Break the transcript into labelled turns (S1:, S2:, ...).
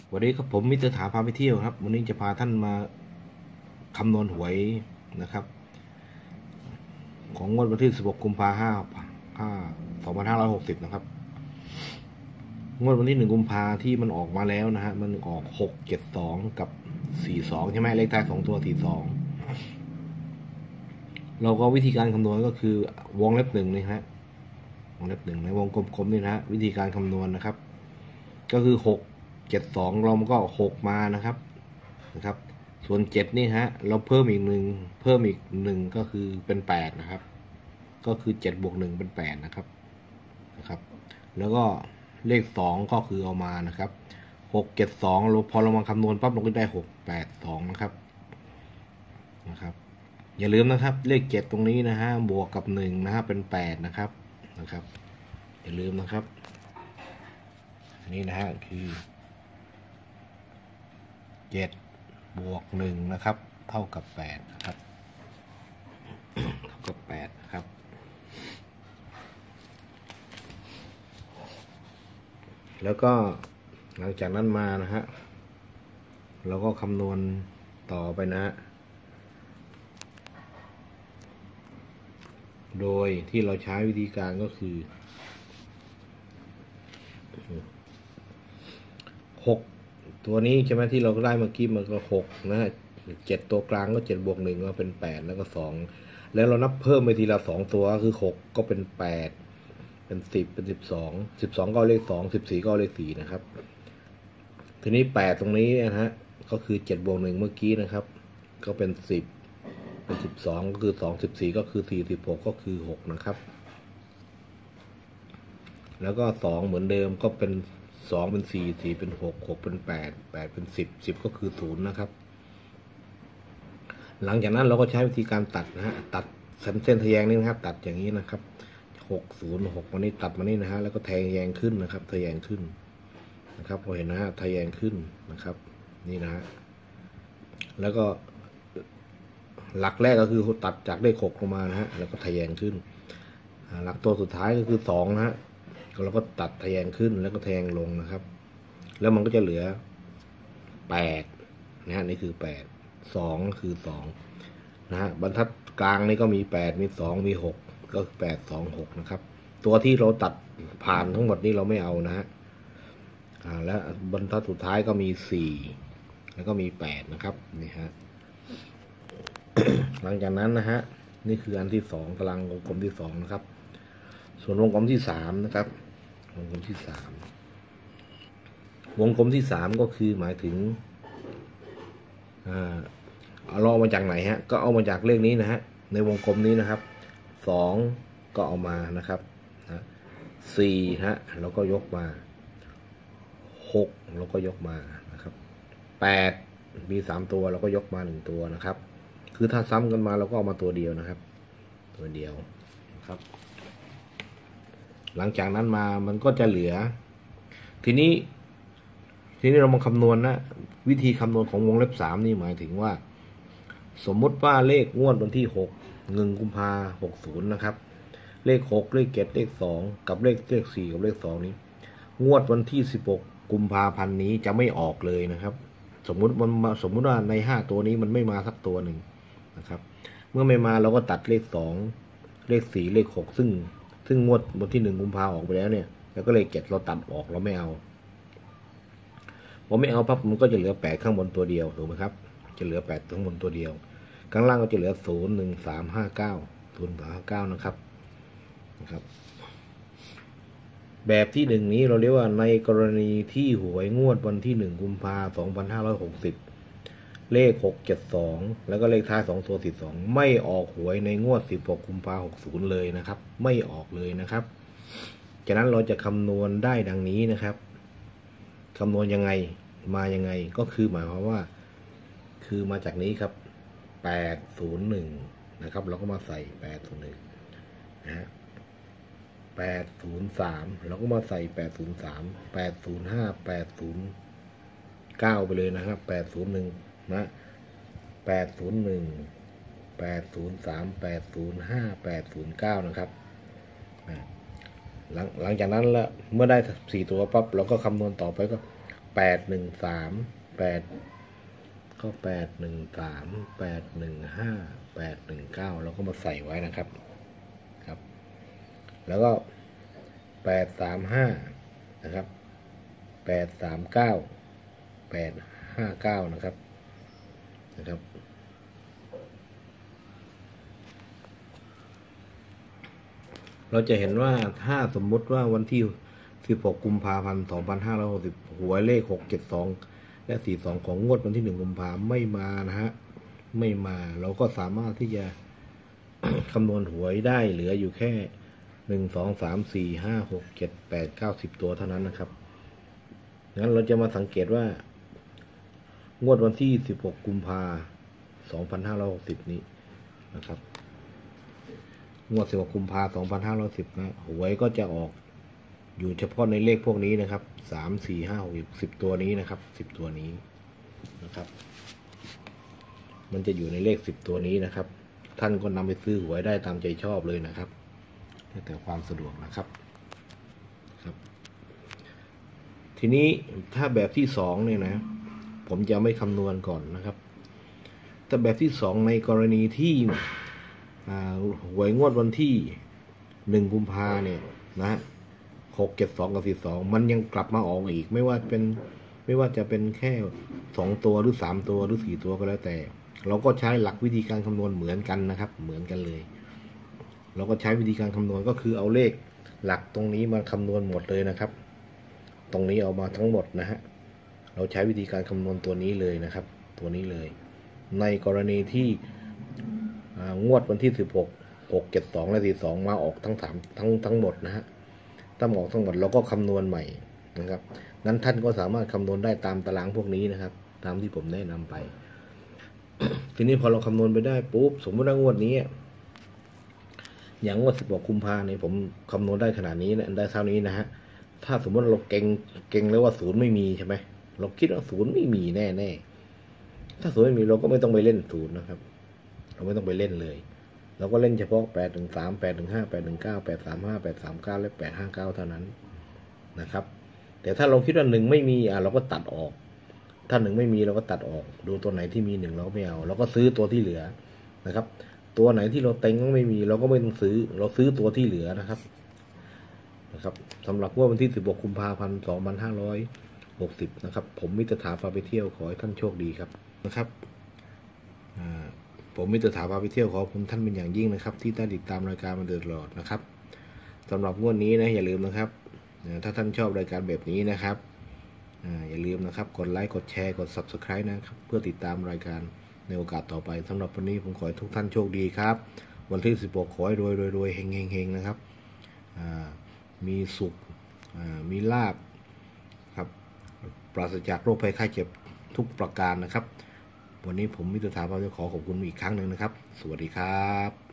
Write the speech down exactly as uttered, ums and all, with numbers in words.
S1: วันนี้ครับผมมิสเตอร์ถาพาไปเที่ยวครับวันนี้จะพาท่านมาคำนวณหวยนะครับของงวดวันที่สิบหกกุมภาพันธ์ห้าสองพันห้าร้อยหกสิบนะครับงวดวันที่หนึ่งกุมภาที่มันออกมาแล้วนะฮะมันออกหกเจ็ดสองกับสี่สองใช่ไหมเลขท้ายสองตัวสี่สองเราก็วิธีการคำนวณก็คือวงเล็บหนึ่งนี่ฮะวงเล็บหนึ่งในวงกลมๆนี่นะฮะวิธีการคำนวณนะครับก็คือหกเจ็ดสองเรามันก็หกมานะครับนะครับส่วนเจ็ดนี่ฮะเราเพิ่มอีกหนึ่งเพิ่มอีกหนึ่งก็คือเป็นแปดนะครับก็คือเจ็ดบวกหนึ่งเป็นแปดนะครับนะครับแล้วก็เลขสองก็คือเอามานะครับหกเจ็ดสองเราพอเรามาคำนวณปั๊บเราก็ได้หกแปดสองนะครับนะครับอย่าลืมนะครับเลขเจ็ดตรงนี้นะฮะบวกกับหนึ่งนะฮะเป็นแปดนะครับนะครับอย่าลืมนะครับนี่นะฮะคือเจ็ดบวกหนึ่งนะครับเท่ากับแปดนะครับเท่ากับแปดนะครับแล้วก็หลังจากนั้นมานะฮะเราก็คำนวณต่อไปนะโดยที่เราใช้วิธีการก็คือหกตัวนี้ใช่ไหมที่เราได้เมื่อกี้มันก็หกนะฮะเจ็ดตัวกลางก็เจ็ดบวกหนึ่งก็เป็นแปดแล้วก็สองแล้วเรานับเพิ่มไปทีละสองตัวคือหกก็เป็นแปดเป็นสิบเป็นสิบสองสิบสองก็เลขสองสิบสี่ก็เลขสี่นะครับทีนี้แปดตรงนี้นะฮะก็คือเจ็ดบวกหนึ่งเมื่อกี้นะครับก็เป็นสิบเป็นสิบสองก็คือสองสิบสี่ก็คือสี่สิบหกก็คือหกนะครับแล้วก็สองเหมือนเดิมก็เป็นสองเป็นสี่สี่เป็นหกหกเป็นแปดแปดเป็นสิบสิบก็คือศูนย์นะครับหลังจากนั้นเราก็ใช้วิธีการตัดนะฮะตัดเส้นเส้นทะแยงนี่นะครับตัดอย่างนี้นะครับหกศูนย์หกมานี่ตัดมานี่นะฮะแล้วก็ทะแยงขึ้นนะครับทะแยงขึ้นนะครับพอเห็นนะฮะทะแยงขึ้นนะครับนี่นะฮะแล้วก็หลักแรกก็คือตัดจากเลขหกลงมานะฮะแล้วก็ทะแยงขึ้นหลักตัวสุดท้ายก็คือสองนะฮะเราก็ตัดทะแยงขึ้นแล้วก็ทะแยงลงนะครับแล้วมันก็จะเหลือแปดนะฮะนี่คือแปดสองคือสองนะฮะบรรทัดกลางนี่ก็มีแปดมีสองมีหกก็แปดสองหกนะครับตัวที่เราตัดผ่านทั้งหมดนี้เราไม่เอานะฮะอ่าแล้วบรรทัดสุดท้ายก็มีสี่แล้วก็มีแปดนะครับนี่ฮะ หลังจากนั้นนะฮะนี่คืออันที่สองตารางวงกลมที่สองนะครับส่วนวงกลมที่สามนะครับวงกลมที่สามวงกลมที่สามก็คือหมายถึงอ่าเราเอามาจากไหนฮะก็เอามาจากเลขนี้นะฮะในวงกลมนี้นะครับสองก็เอามานะครับนะสี่ฮะเราก็ยกมาหกเราก็ยกมานะครับแปดมีสามตัวเราก็ยกมาหนึ่งตัวนะครับคือถ้าซ้ำกันมาเราก็เอามาตัวเดียวนะครับตัวเดียวนะครับหลังจากนั้นมามันก็จะเหลือทีนี้ทีนี้เรามาคำนวณนะวิธีคำนวณของวงเล็บสามนี่หมายถึงว่าสมมุติว่าเลขงวดวันที่หกหนึ่งกุมภาหกศูนย์นะครับเลขหกเลขเจ็ดเลขสองกับเลขเลขสี่กับเลขสองนี้งวดวันที่สิบหกกุมภาพันธ์นี้จะไม่ออกเลยนะครับสมมุติมันสมมุติว่าในห้าตัวนี้มันไม่มาสักตัวหนึ่งนะครับเมื่อไม่มาเราก็ตัดเลขสองเลขสี่เลขหกซึ่งซึ่งงวดวันที่หนึ่งกุมภาออกไปแล้วเนี่ยแล้วก็เลขเจ็ดเราตัดออกเราไม่เอาพอไม่เอาปั๊บมันก็จะเหลือแปดข้างบนตัวเดียวถูกไหมครับจะเหลือแปดข้างบนตัวเดียวข้างล่างก็จะเหลือศูนย์หนึ่งสามห้าเก้าศูนย์สามห้าเก้านะครับนะครับแบบที่หนึ่งนี้เราเรียกว่าในกรณีที่หวยงวดวันที่หนึ่งกุมภาสองพันห้าร้อยหกสิบเลขหกเจ็ดสองแล้วก็เลขท้ายสองตัวสิบสองไม่ออกหวยในงวดสิบหกกุมภาหกศูนย์เลยนะครับไม่ออกเลยนะครับจากนั้นเราจะคำนวณได้ดังนี้นะครับคำนวณยังไงมายังไงก็คือหมายความว่าคือมาจากนี้ครับแปดศูนย์หนึ่งนะครับเราก็มาใส่แปดศูนย์หนึ่งนะฮะแปดศูนย์สามเราก็มาใส่แปดศูนย์สามแปดศูนย์ห้าแปดศูนย์เก้าไปเลยนะครับแปดศูนย์หนึ่งนะแปดศูนย์หนึ่งแปดศูนย์สามแปดศูนย์ห้าแปดศูนย์เก้านะครับหลังหลังจากนั้นละเมื่อได้สี่ตัวปั๊บเราก็คำนวณต่อไปก็แปดหนึ่งสามแปดก็แปดหนึ่งสามแปดหนึ่งห้าแปดหนึ่งเก้าเราก็มาใส่ไว้นะครับครับแล้วก็แปดสามห้านะครับแปดสามเก้าแปดห้าเก้านะครับนะครับเราจะเห็นว่าถ้าสมมุติว่าวันที่สิบหกกุมภาพันธ์สองพันห้าร้อยหกสิบหวยเลขหกเจ็ดสองและสี่สองของงวดวันที่หนึ่งกุมภาพันธ์ไม่มานะฮะไม่มาเราก็สามารถที่จะ คำนวณหวยได้เหลืออยู่แค่หนึ่งสองสามสี่ห้าหกเจ็ดแปดเก้าสิบตัวเท่านั้นนะครับงั้นเราจะมาสังเกตว่างวดวันที่สิบหกกุมภาพันธ์สองพันห้าร้อยหกสิบนี้นะครับงวดสิบหกกุมภาพันธ์สองพันห้าร้อยสิบนะหวยก็จะออกอยู่เฉพาะในเลขพวกนี้นะครับสามสี่ห้าหกสิบตัวนี้นะครับสิบตัวนี้นะครับมันจะอยู่ในเลขสิบตัวนี้นะครับท่านก็นำไปซื้อหวยได้ตามใจชอบเลยนะครับแต่ความสะดวกนะครับครับทีนี้ถ้าแบบที่สองเนี่ยนะผมจะไม่คำนวณก่อนนะครับแต่แบบที่สองในกรณีที่หวยงวดวันที่หนึ่งกุมภาเนี่ยนะหกเจ็ดสองกับสี่สองมันยังกลับมาออกอีกไม่ว่าเป็นไม่ว่าจะเป็นแค่สองตัวหรือสามตัวหรือสี่ตัวก็แล้วแต่เราก็ใช้หลักวิธีการคำนวณเหมือนกันนะครับเหมือนกันเลยเราก็ใช้วิธีการคำนวณก็คือเอาเลขหลักตรงนี้มาคำนวณหมดเลยนะครับตรงนี้เอามาทั้งหมดนะฮะเราใช้วิธีการคำนวณตัวนี้เลยนะครับตัวนี้เลยในกรณีที่งวดวันที่สิบหก หก เจ็ด สองและสี่สองมาออกทั้งสามทั้งทั้งหมดนะฮะถ้าออกทั้งหมดเราก็คำนวณใหม่นะครับนั้นท่านก็สามารถคำนวณได้ตามตารางพวกนี้นะครับตามที่ผมแนะนำไป ทีนี้พอเราคำนวณไปได้ปุ๊บสมมติว่างวดนี้อย่างงวดสิบหกกุมภาพันธ์เนี่ยผมคำนวณได้ขนาดนี้นะได้เท่านี้นะฮะถ้าสมมติเราเก่งเก่งแล้วว่าศูนย์ไม่มีใช่ไหมเราคิดว่าศูนย์ไม่มีแน่แน่ถ้าศูนย์ไม่มีเราก็ไม่ต้องไปเล่นศูนย์นะครับเราไม่ต้องไปเล่นเลยเราก็เล่นเฉพาะแปดถึงสามแปดถึงห้าแปดถึงเก้าแปดสามห้าแปดสามเก้าและแปดห้าเก้าเท่านั้นนะครับแต่ถ้าเราคิดว่าหนึ่งไม่มีอ่ะเราก็ตัดออกถ้าหนึ่งไม่มีเราก็ตัดออกดูตัวไหนที่มีหนึ่งเราก็ไม่เอาเราก็ซื้อตัวที่เหลือนะครับตัวไหนที่เราเต็งไม่มีเราก็ไม่ต้องซื้อเราซื้อตัวที่เหลือนะครับนะครับสำหรับวันที่สิบหกกุมภาพันธ์สองพันห้าร้อยหกสิบนะครับผมมิตรถาพาไปเที่ยวขอให้ท่านโชคดีครับนะครับผมมิตรถาพาไปเที่ยวขอผมท่านเป็นอย่างยิ่งนะครับที่ได้ติดตามรายการมาโดยตลอดนะครับสำหรับงวดนี้นะอย่าลืมนะครับถ้าท่านชอบรายการแบบนี้นะครับอย่าลืมนะครับกดไลค์กดแชร์กด ซับสไครบ์ นะครับเพื่อติดตามรายการในโอกาสต่อไปสำหรับวันนี้ผมขอให้ทุกท่านโชคดีครับวันที่สิบหกขอให้รวยรวยรวยเฮงเฮงเฮงนะครับมีสุขมีลาภครับปราศจากโรคภัยไข้เจ็บทุกประการนะครับวันนี้ผมมิตรถาพาไปขอขอบคุณอีกครั้งหนึ่งนะครับสวัสดีครับ